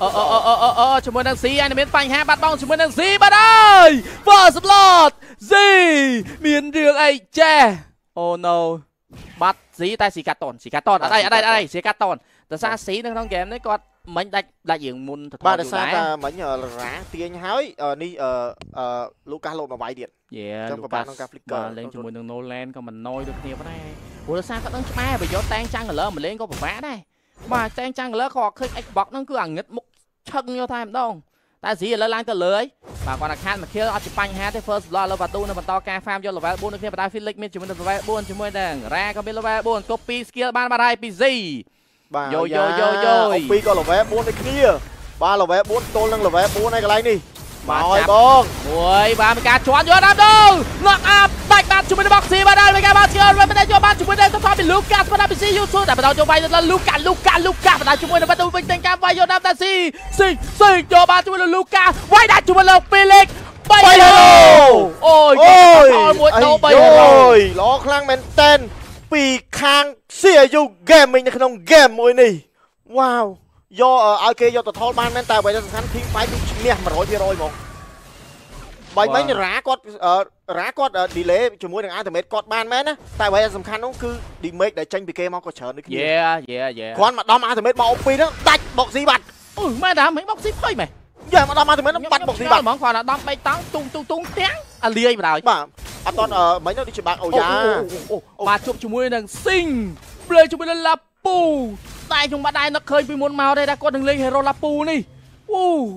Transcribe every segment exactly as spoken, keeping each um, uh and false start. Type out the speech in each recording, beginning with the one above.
អឺអឺអឺអឺជាមួយនឹង C ហើយមានបញ្ហាបាត់បង់ជាមួយនឹង C បាត់ហើយ First Blood Z មានរឿងអីចេះ Oh no បាត់ C តែ C កាត់តន C កាត់តនអត់អីអត់អីអត់អី C កាត់តនតែសារ C នៅក្នុងហ្គេមនេះគាត់មិញដាច់ដាច់រឿងមុនទៅថតយូរដែរបាទតែសារតែមិញរ៉ាទាញហើយនេះអឺលូកាសលោតមកវាយទៀតយេលូកាសក្នុងការ flicker បាទលេងជាមួយនឹង Nolan ក៏មិនណយដូចគ្នាប៉ុណ្ណាព្រោះសារគាត់ដឹងច្បាស់បើយកតែងចាំង color មកលេងក៏ពិបាកដែរបាទតែងចាំង color ក៏ឃើញ Xbox ហ្នឹងគឺអាងឹតមុខឆឹងយកតែម្ដងតែស៊ីឥឡូវឡើងទៅលើហើយបាទគាត់ថាខានមក kill អត់ជាបញ្ហាទេ first blood លើបាទូនៅបន្តការ farm យក level 4នៅគ្នាបណ្ដា Felix មានជាមួយនឹង level 4ជាមួយនឹង Ra ក៏មាន level 4 copy skill បានបាត់ហើយពី Z បាទយោយោយោយោអូពីក៏ level 4ដូចគ្នាបាទ level 4ទល់នឹង level 4ហើយកន្លែងនេះមកហើយបងមួយបាទមានការជន់យកដល់ទៅ knock up ដាច់បាត់ជាមួយនឹង Boxy បាទហើយមានការបាត់ skill មិនได้យកបានជាមួយនឹងទៅពី Lucas បាទពី C YouTube តែបន្តយកវាយដល់ Lucas Lucas Lucas បាទជាមួយនឹងបាទូវិញតែការវាយយកដល់តែ C C C យកបានជាមួយនឹង Lucas វាយដាក់ជាមួយនឹង Felix 3 Hero អូយអូយមួយដោ3 Hero ល្អខ្លាំងមែនតើពីខាង C U Gaming នៅក្នុង game មួយនេះ Wow យកឲ្យគេយកទៅថលបានមែនតែអ្វីដែលសំខាន់ team fight គឺឈ្នះ one hundred percent ហ្មងបាញ់មិញរ៉ាគាត់រ៉ាគាត់ delay ជាមួយនឹង ultimate គាត់បានមែនណាតែអ្វីដែលសំខាន់នោះគឺ damage ដែលចេញពីគេមកក៏ច្រើនដូចគ្នា Yeah yeah yeah គាត់មកដំ ultimate មក O P ហ្នឹងដាច់ Boxy បាត់អូមែនតាមិន Boxy ភ័យមែនយ៉ាមកដំ ultimate ហ្នឹងបាត់ Boxy បាត់ហ្មងគាត់ដល់បីតង់ទុងទុងទុងទាំងអាលាយបណ្ដោយបាទអត់តមិញនោះដូចជាបាក់អូយ៉ាបាទជប់ជាមួយនឹង Sing ប្លេជាមួយនឹង Lapu តែខ្ញុំបាត់ដែរនឹកឃើញពីមុនមកទេថាគាត់នឹងលេង Hero Lapu នេះអូ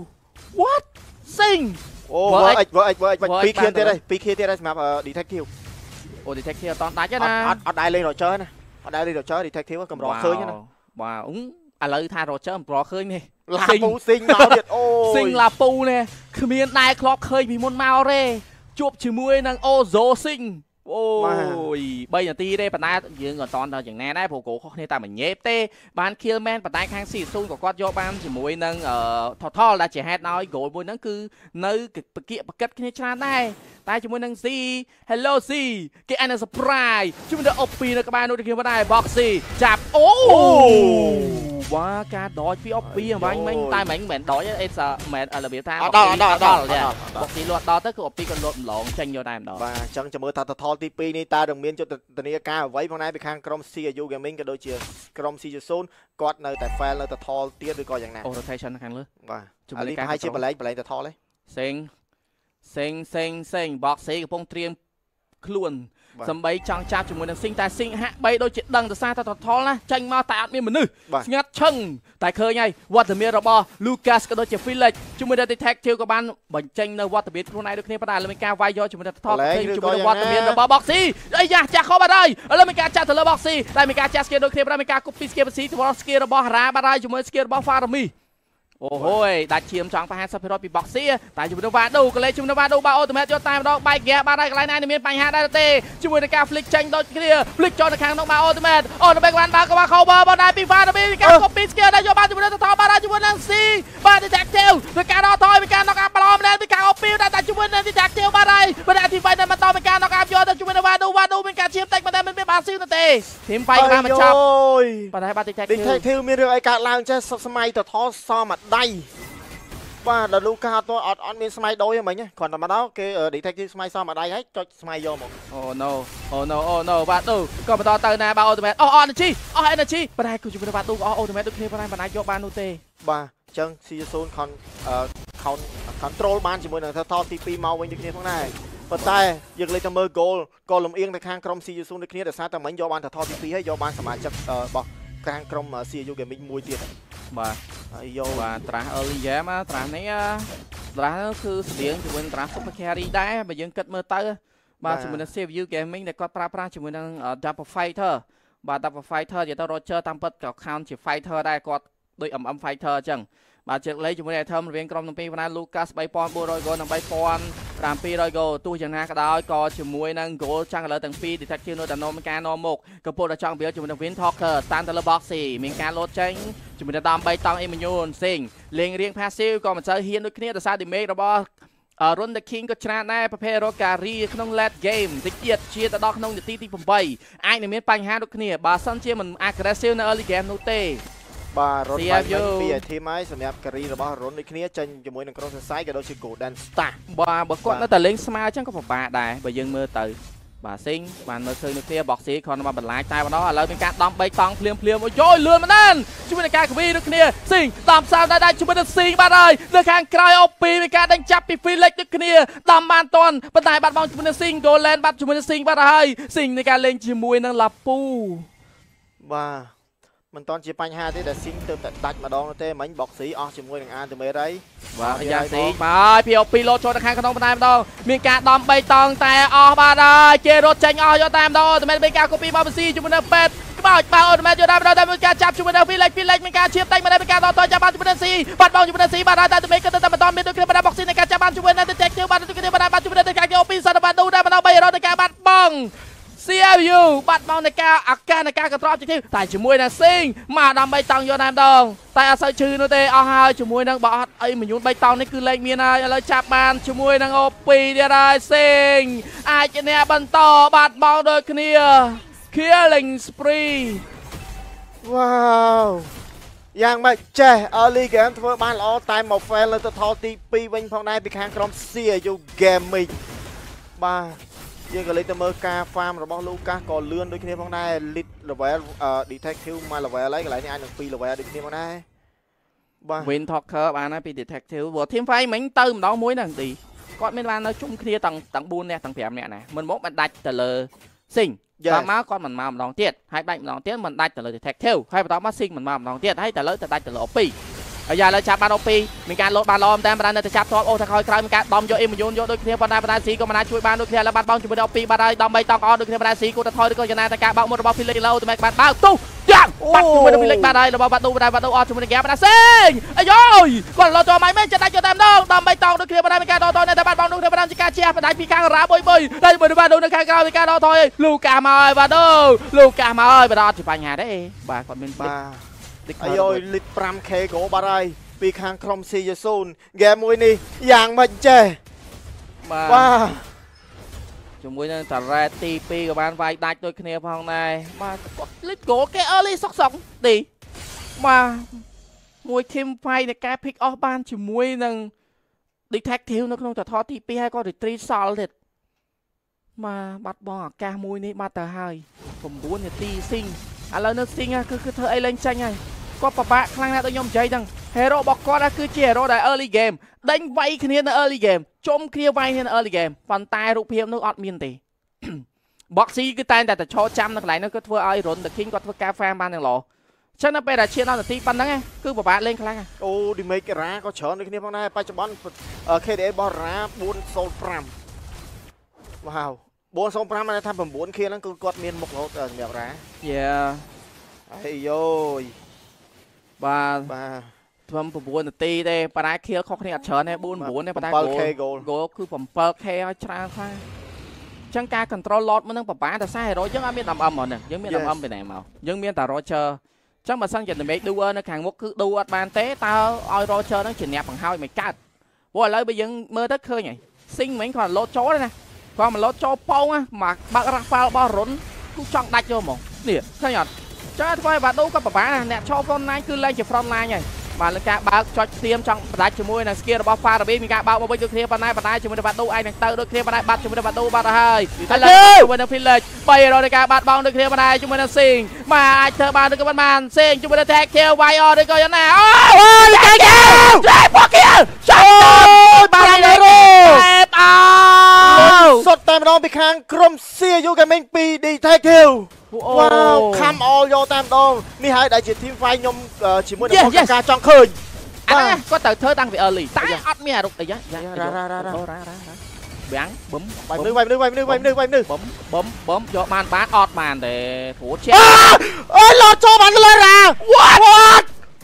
What Sing អូវើអិចវើអិចវើអិចបាច់2 kill ទៀតហើយ2 kill ទៀតហើយសម្រាប់ detective អូ detective អត់ដាច់ទេណាអត់អត់ដែរលេង Roger ណាអត់ដែរលេង Roger detective កម្រឃើញណាបាទឥឡូវថា Roger កម្រឃើញនេះ Lapu Sing មកទៀតអូ Sing Lapu នេះគ្មានដែរធ្លាប់ឃើញពីមុនមកទេជួបជាមួយនឹង Ozo Sing អូយ3នាទីទេប៉ុន្តែយើងក៏តន់ដល់យ៉ាងណាដែរព្រោះគោខុសគ្នាតែមួយញេបទេបាន kill man ប៉ុន្តែខាង Cศูนย์ ក៏គាត់យកបានជាមួយនឹង total ដែលជាហេតុឲ្យ goal មួយហ្នឹងគឺនៅបកៀកបកិតគ្នាច្រើនដែរតែជាមួយនឹង C Hello C គេអាន surprise ជាមួយនឹង O P នៅក្បែរនោះគ្នាដែរ Boxy ចាប់អូវ៉ាការដកពី O P អញ្ចឹងមិញតែមិញមិនដកទេអេសមែនរបៀបថាអត់ដល់អត់ដល់អត់ដល់ Boxy លួចដល់ទៅគឺ O P ក៏លួចម្លងចេញយកតែម្ដងបាទអញ្ចឹងចាំមើលថា total ទី2នេះតើនឹងមានយុទ្ធនាការអ្វីផងដែរពីខាងក្រុម C U Gaming ក៏ដូចជាក្រុម C U ศูนย์ គាត់នៅតែ fail នៅ total ទៀតឬក៏យ៉ាងណា rotation ខាងលើបាទជំនាញប្រហែលជាបលែងបលែង total ទេសេងសេងសេងសេង Boxy កំពុងត្រៀមខ្លួនសំបីចង់ចាប់ជាមួយនឹង Sing តែ Sing ហាក់បីដូចជាដឹងទៅសារថា total ណាចេញមកតែអត់មានមនុស្សស្ងាត់ឈឹងតែឃើញហើយវត្តមានរបស់ Lucas ក៏ដូចជា Felix ជាមួយនឹង detective ក៏បានបញ្ចេញនៅវត្តមានខ្លួនឯងដូចគ្នាប៉ុន្តែឥឡូវមានការវាយយកជាមួយនឹង total ឃើញជាមួយនឹងវត្តមានរបស់ Boxy អីយ៉ាចាស់ខុសបាត់ហើយឥឡូវមានការចាស់ទៅលើ Boxy តែមានការចាស់ skill ដូចគ្នាប៉ុន្តែមានការ copy skill ពី skill របស់ Ra បាត់ហើយជាមួយ skill របស់ Farami អូហូយដាច់ឈាមចង់50% ពី Boxy តែជាមួយនឹង Vado ក៏លេងជាមួយនឹង Vado បា Ultimate យកតែម្ដងបែកហ្គាបានហើយកន្លែងណាមានបញ្ហាដែរទេជាមួយនឹងការ flick ចេញដូចគ្នា flick ចូលទៅខាងនោះបា Ultimate Ultimate បានបើក៏បា cover បានដែរពី Farami ការ copy skill ដែរយកបានជាមួយនឹង total បានដែរជាមួយនឹង C បាទ detective ធ្វើការដកថយពីការ knock up ប្លម្ដងពីការ O P ដែរតែជាមួយនឹង detective បានហើយបើ activate នៅបន្តពីការ knock up យកទៅជាមួយនឹង Vado Vado មានការឈាមតិចប៉ុន្តែមិនមានបាស៊ីវទេ team fight ក៏បានបញ្ចប់ប៉ុន្តែបាទ detective detective មានរឿងអីកើតឡើងចេះសម័យ total សមដៃបាទដល់ Lucas អត់អត់អត់មានស្មៃដូចហ្នឹងមិញគ្រាន់តែមកដល់គេ detective ស្មៃសមម្ដាយហើយចុចស្មៃយកមកអូ no អូ no អូ no បាទទូក៏បន្តទៅណាបាទ Ultimate អស់ energy អស់ energy ប៉ុន្តែគឺជាមួយនឹងបាទទូអស់ Ultimate ដូចគ្នាប៉ុន្តែមិនអាចយកបាននោះទេបាទអញ្ចឹង C U ศูนย์ control បានជាមួយនឹង total ទី2មកវិញដូចគ្នាផងដែរប៉ុន្តែយើងលេខទៅមើល goal ក៏លំអៀងទៅខាងក្រុម C U ศูนย์ ដូចគ្នាដោយសារតែមិញយកបាន total ទី2ហើយយកបានសមាជិករបស់ខាងក្រុម C U Gaming មួយទៀតបាទហើយយកបាទត្រាស់ early game ត្រាស់នេះត្រាស់គឺស្តៀងជាមួយនឹងត្រាស់ super carry ដែរបើយើងគិតមើលទៅបាទជាមួយនឹង C U Gaming ដែលគាត់ប្រើប្រាស់ជាមួយនឹង double fighter បាទ double fighter និយាយទៅ Roger តាមពិតក៏ count ជា fighter ដែរគាត់ដូច M M fighter អញ្ចឹងបាទជើងលេខជាមួយ item រវាងក្រុមទាំងពីរប៉ុន្តែ Lucas 3400 goal និង3700 goal ទោះយ៉ាងណាក៏ដោយក៏ជាមួយនឹង goal ចាំងឥឡូវទាំងពីរ detective នៅតែនាំការនាំមុខកំពុងតែចង់វាជាមួយនឹង Win Talker តាមទៅលើ Boxy មានការលោតចេញជាមួយនឹងតាម3តង់ Immune Sing លេងរៀង passive ក៏មិនសូវហ៊ានដូចគ្នាដោយសារ damage របស់ Run the King ក៏ច្រើនដែរប្រភេទ Rokari ក្នុង late game តិចទៀតជាទៅដល់ក្នុងនាទីទី8អាចនឹងមានបញ្ហាដូចគ្នាបើសិនជាមិន aggressive នៅ early game នោះទេបាទរត់បាយពីអាធីមហើយសម្រាប់ការីរបស់រុនដូចគ្នាចេញជាមួយនឹងក្រុមសរសៃក៏ដូចជា Golden Star បាទបើគាត់នៅតែលេងស្មើអញ្ចឹងក៏ពិបាកដែរបើយើងមើលទៅបាទស៊ីងបានមើលឃើញនៅគ្នាបកស៊ីគ្រាន់តែមកបន្លាចតែម្ដងឥឡូវមានការដំបីតង់ភ្លាមភ្លាមអូយយលឿនមែនណាស់ជាមួយនឹងការកវីដូចគ្នាស៊ីងដំសៅដែរដែរជាមួយនឹងស៊ីងបាទហើយនៅខាងក្រោយអូពីមានការដេញចាប់ពី Felix ដូចគ្នាដំបានតន់ប៉ុន្តែបាត់បង់ជាមួយនឹងស៊ីង Golden បាត់ជាមួយនឹងស៊ីងបាទហើយស៊ីងនៃការលេងជាមួយនឹងឡាពូបាទមិនតន់ជាបញ្ហាទេដែលស៊ីងទៅតែដាច់ម្ដងទេមិញបកស៊ីអស់ជាមួយនឹងអានទៅមេរ៉ៃបាទយ៉ាងស៊ីបាទពីអូពីលោតចូលទៅខាងក្នុងបន្តែម្ដងមានការដំបីតង់តែអស់បាទហើយគេរត់ចេញអស់យកតែម្ដងតែមានការកូពីមកបស៊ីជាមួយនឹងពេទ្យក្បោចបើអូតូម៉ាទយកតែម្ដងតែមានការចាប់ជាមួយនឹង Felix Felix មានការឈៀបតែមិនได้មានការតតចាប់បានជាមួយនឹងស៊ីបាត់បង់ជាមួយនឹងស៊ីបាទហើយតែមេក៏ទៅតែមិនតមានដូចគ្នាបាទបកស៊ីនៃការចាប់បានជាមួយនឹង Detective បាទដូចគ្នាបាទបាត់ជាមួយនឹងការអូពីសតបាត់ដូតែម្ដងបីរត់នៃការបាត់បង់ ซี แอล ยู បាត់បង់នៃការអាការនៃការកត្រជាទីតែជាមួយនឹងស៊ីងមកដើម្បីតង់យកតែម្ដងតែអត់សូវឈឺនោះទេអស់ហើយជាមួយនឹងបើអត់អីមួយញូនបីតង់នេះគឺលេខមានហើយឥឡូវចាប់បានជាមួយនឹងអូពីទៀតហើយស៊ីងអាចជាអ្នកបន្តបាត់បង់ដូចគ្នា Killing Spree វ៉ាវយ៉ាងម៉េចចេះ early game ធ្វើបានល្អតែមក fail នៅទៅថតទីពីរវិញផងដែរពីខាងក្រុម ซี แอล ยู Gaming បាទយើងក៏លេខទៅមើលការ farm របស់ Lucas ក៏លឿនដូចគ្នាផងដែរ lead level detective មួយ level ហើយកន្លែងនេះអាចនឹងពីរ level ដូចគ្នាផងដែរបាទ Win Talker បានហើយពី detective ព្រោះ team fight មិញទៅម្ដងមួយហ្នឹងទីគាត់មានបាននៅជុំគ្នាទាំងទាំងបួននាក់ទាំងប្រាំនាក់ណាមិនមកបានដាច់ទៅលើស៊ីងតាមមកគាត់មិនមកម្ដងទៀតហើយដាច់ម្ដងទៀតមិនដាច់ទៅលើ detective ហើយបន្តមកស៊ីងមិនមកម្ដងទៀតហើយទៅលើទៅដាច់ទៅលើ អូ ពី ហើយយ៉ាឥឡូវចាប់បាន អូ ពី មានការលោតបានល្អតែបាននៅតែចាប់ថតអូថាក្រោយក្រោយមានការដំយកអេមយូនយកដូចគ្នាប៉ុន្តែបណ្ដាស៊ីក៏មិនអាចជួយបានដូចគ្នាឥឡូវបាត់បង់ជាមួយ អូ ពី បាត់ហើយដំបីតង់អត់ដូចគ្នាបណ្ដាស៊ីគូទៅថយឬក៏យ៉ាងណាតែការបោកមុតរបស់ Felix ឡូទៅមិនបានបើកទុះយ៉ាងបាត់ជាមួយនឹង Felix បាត់ហើយរបស់បាត់ទូបាត់បាត់ទូអត់ជាមួយនឹងហ្គេមបណ្ដាស៊ីអាយយគាត់លោតចូលមកមិនចិត្តដាច់យកតែម្ដងដំបីតង់ដូចគ្នាបណ្ដាមានការដកថយតែបាត់បង់ដូចគ្នាបណ្ដាជាការជះបណ្ដាពីខាងរ៉ាបុយបុយតែជាមួយនឹងបាត់ទូនៅខាងក្រោយមានការដកថយលូកាមកហើយបាត់ទូលូកាមកហើយបាត់អត់ជាបញ្ហាទេបាទគាត់មានបាទអាយយលីត 5K ក៏បាត់ហើយពីខាងក្រុម ซี แอล ยู ហ្គេមមួយនេះយ៉ាងម៉េចចេះបាទជាមួយនឹងតារ៉េតទីពីរក៏បានវាយដាច់ដូចគ្នាផងដែរបាទគាត់លិចហ្គោគេ early សុកសុកទីបាទមួយ team fight នៃការ pick off បានជាមួយនឹង detective នៅក្នុងតថទីពីរហើយក៏ retreat សល់ទៀតបាទបាត់បង់ឱកាសមួយនេះបាត់ទៅហើយ9នាទីស៊ីងឥឡូវនៅស៊ីងគឺគឺធ្វើអីលេងចាញ់ហើយគាត់ពិបាកខ្លាំងណាស់ដូចខ្ញុំនិយាយហ្នឹង hero របស់គាត់គឺជា hero ដែល early game ដេញវាយគ្នានៅ early game ជុំគ្នាវាយគ្នានៅ early game ប៉ុន្តែរូបភាពនោះអត់មានទេ Boxy គឺតែតែឈរចាំនៅកន្លែងនោះគឺធ្វើឲ្យ Run the King គាត់ធ្វើការ farm បានយ៉ាងល្អចឹងនៅពេលដែលឈានដល់នាទីប៉ុណ្ណឹងគឺពិបាកលេងខ្លាំងអូ damage រ៉ាក៏ច្រើនដូចគ្នាផងដែរបច្ចុប្បន្ន K D A របស់រ៉ា405 វ៉ាវ 405បានថា9 K ហ្នឹងគឺគាត់មានមុខរហូតសម្រាប់រ៉ា Yeah អាយយោយបាទបាទធ្វើ9នាទីទេប៉ុន្តែ kill ខុសគ្នាអត់ច្រើនទេ4 9ទេប៉ុន្តែ goal goal គឺ7 K ឲ្យច្រើនខ្លាំងចឹងការ control lot មុននឹងប្រហែលតែសារហេរ៉ូយើងអត់មានដំអឹមហ្នឹងយើងមានដំអឹមពីណាមកយើងមានតែ Roger ចឹងបើសិនជា damage doer នៅខាងមុខគឺ do អត់បានទេតើឲ្យ Roger ហ្នឹងជាអ្នកបង្ហើយមិនកើតព្រោះឥឡូវបើយើងមើលទៅឃើញហើយ Sing មិញគាត់ load ចូលណាគាត់មក load ចូលប៉ោងមកបើក Rafael របស់រុនគឺចង់ដាច់យកហ្មងនេះឃើញអត់ចឹងធ្វើឲ្យបាដូក៏ប្រហែលអ្នកឈរ front line គឺឡើងជា front line ហើយបាទលើការបើកចុចស្ទាមចង់បដាច់ជាមួយនឹង skill របស់ Farabi មានការបើកមកវិញដូចគ្នាប៉ុន្តែប៉ុន្តែជាមួយនឹងបាដូឯងនឹងទៅដូចគ្នាប៉ុន្តែបាត់ជាមួយនឹងបាដូបាត់ហើយឥឡូវជាមួយនឹង Felix បីរកនៃការបាត់បង់ដូចគ្នាប៉ុន្តែជាមួយនឹង Sing បាទអាចធ្វើបានឬក៏មិនបាន Sing ជាមួយនឹង Tag Kill វាយអត់ឬក៏យ៉ាងណាអូយ Tag Kill ចេះ Fuck Kill ចាក់បានហើយរ៉ូអោសុទ្ធតែម្ដងពីខាងក្រុម ซี แอล ยู Gaming ពី Detective វ៉ាវខំអលយកតែម្ដងនេះហើយដែលជា team fight ខ្ញុំជាមួយនឹងការចង់ឃើញបាទគាត់ទៅធ្វើតាំងពី early តែអត់មានអារុកអីយ៉ារ៉ារ៉ារ៉ារ៉ារ៉ារ៉ាបាំងបឹមវាយមនុស្សវាយមនុស្សវាយមនុស្សវាយមនុស្សវាយមនុស្សបឹមបឹមបឹមយកបានបានអត់បានទេព្រោះជាអើយលោតចូលបានលើរ៉ា What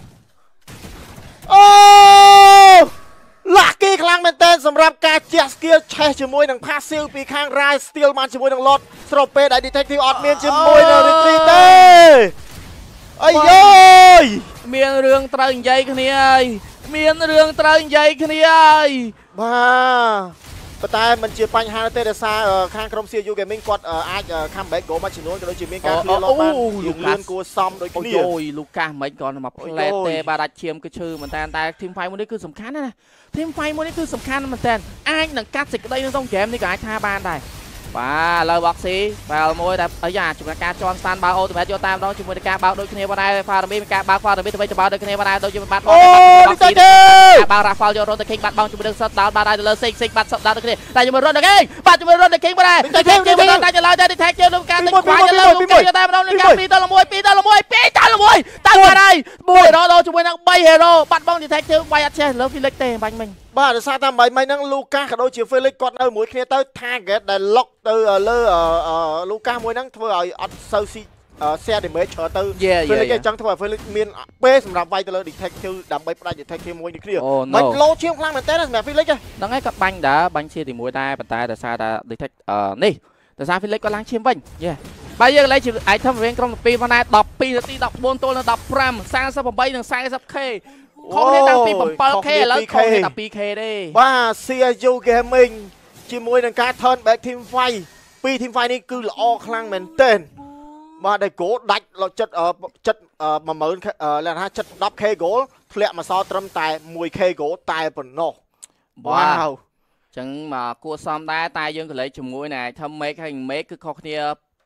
អូលាក់គេខ្លាំងមែនតើសម្រាប់ការជះ skill ឆេះជាមួយនឹង passive ពីខាង Rai Steel បានជាមួយនឹង Lot ស្របពេលដែល Detective អត់មានជាមួយនឹង Retreat ទេអាយយយមានរឿងត្រូវនិយាយគ្នាហើយមានរឿងត្រូវនិយាយគ្នាហើយបាទប៉ុន្តែมันជាបញ្ហាទេដោយសារខាងក្រុម ซี ยู Gaming គាត់អាច comeback goal មួយចំនួនក៏ដូចជាមានការ clear លបបានលឿនលឿនគួរសមដូចគ្នាអូយលូកាសមិនគាត់មកផ្លែតទេបាទដាច់ឈាមគឺឈឺមែនតើតែ team fight មួយនេះគឺសំខាន់ណាស់ team fight មួយនេះគឺសំខាន់មែនតើអាចនឹងកាត់សេចក្តីនៅក្នុងហ្គេមនេះក៏អាចថាបានដែរបាទលើ boxy បែលមួយតែអាយ៉ាជំនឿការជន់ស្តានបើអូតូម៉េតយកតាមដងជាមួយនឹងការបើកដូចគ្នាបានដែរ Farami មានការបើក Farami ទៅវិញទៅបើដូចគ្នាបានដែរដូចជាបាត់អូទៅទេបើ Rafael យករត់ទៅ King បាត់បង់ជាមួយនឹង Shot Down បាត់ដែរទៅលើ Six Six បាត់ Shot Down ដូចគ្នាតែជាមួយរត់ទៅ King បាត់ជាមួយរត់ទៅ King បានដែរទៅ King ជិះមិនដល់តែឡើយតែ Detect ជិះនឹងការទៅខ្វាយទៅលើ King យកតាមដងនឹងការពីរទៅល្មួយពីរទៅល្មួយពីរទៅល្មួយទៅបាត់ហើយមួយ Hero ជាមួយនឹង3 Hero បាត់បង់ Detect ជើងវាយអត់ចេះលើ Felix ទេបាញ់មិញបាទដោយសារតែមិនមិនហ្នឹងលូកាសក៏ដូចជា Felix គាត់នៅមួយគ្នាទៅ target ដែល lock ទៅលើលូកាសមួយហ្នឹងធ្វើឲ្យអត់សូវស៊ី share damage ច្រើនទៅ Felix អញ្ចឹងធ្វើឲ្យ Felix មានពេលសម្រាប់វាយទៅលើ detective ដើម្បីផ្ដាច់ detective មួយនេះគ្នាមិនលោឈាមខ្លាំងមែនតើសម្រាប់ Felix ហ្នឹងហើយគាត់បាញ់ដែរបាញ់ជាទីមួយដែរប៉ុន្តែដោយសារតែ detect នេះដោយសារ Felix គាត់ឡើងឈាមវិញយេបើយើងលេខជា item រៀងក្រុមពីរផងដែរដប់ពីរនាទីដប់បួនទល់នឹងដប់ប្រាំ សាមសិបប្រាំបីនិង សាមសិបខេ ខំគ្នាតាំងពី 7K ឥឡូវខំគ្នាតែ 2K ទេបាទ ซี ยู Gaming ជាមួយនឹងការ turn back team fight ពីរ team fight នេះគឺល្អខ្លាំងមែនទែនបាទដែល goal ដាច់ចិត្តចិត្ត 10000 លក្ខណៈចិត្ត 10K goal ធ្លាក់មកសល់ត្រឹមតែ 1K goal តែប៉ុណ្ណោះវ៉ាវអញ្ចឹងមកគួរសមដែរតែយើងក៏លេខជាមួយនឹង item make ហើយ make គឺខុសគ្នា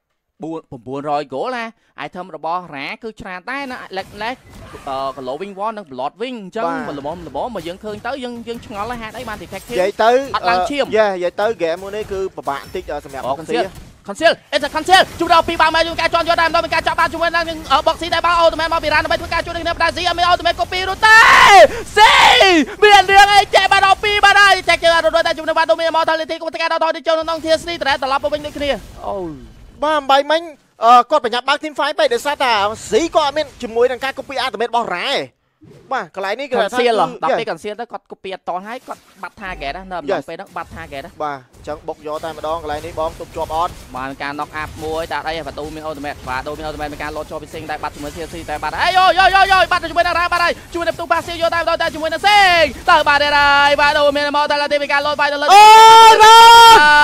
900 goal ណា item របស់រ៉ាគឺច្រើនដែរណា Lex glowing wall និង blood wing អញ្ចឹងល្មមល្មមមកយើងឃើញទៅយើងយើងឆ្ងល់ហើយហេតុអីបាន detective និយាយទៅអត់ឡើងឈាមយេនិយាយទៅ game មួយនេះគឺពិបាកបន្តិចសម្រាប់ boxy Conceal it's a conceal ជួយដល់ពីបាល់មកជួយការជន់យកដែរដល់មានការចាប់បានជាមួយនឹង boxy តែបាល់ automatic មកពីរ៉ាដើម្បីធ្វើការជួយនឹងបដាស៊ីអត់មាន automatic copy រួចទេស៊ីមានរឿងអីចេះបានដល់ពីរបានហើយចេះជើរត់តែជាមួយនឹងបាល់ដូមាន mortality ក៏ការដល់ដល់ចូលក្នុង tier 3ត្រឡប់ទៅវិញដូចគ្នាអូបាទបាយមិញគាត់ប្រញាប់បើក team fight ពេកដោយសារតែស៊ីគាត់អត់មានជាមួយនឹងការ copy ultimate របស់រ៉ាបាទកន្លែងនេះគឺថា conceal ដល់ពេល conceal ទៅគាត់ copy អត់តន់ហើយគាត់បាត់ target ណានៅពេលហ្នឹងបាត់ target ណាបាទអញ្ចឹងបុកយកតែម្ដងកន្លែងនេះបងទប់ជាប់អត់បានការ knock up មួយដាក់អីបាដូមាន ultimate បាដូមាន ultimate មានការលោតចូលពីសិងតែបាត់ជាមួយ tier 3តែបាត់អីយោយោយោយោបាត់ជាមួយនឹងរ៉ាបាត់ហើយជួយនៅផ្ទុះ passive យកតែតែជាមួយនឹងសិងទៅបាត់ហើយបាដូមាន mortality មានការលោតបាយទៅលើអូ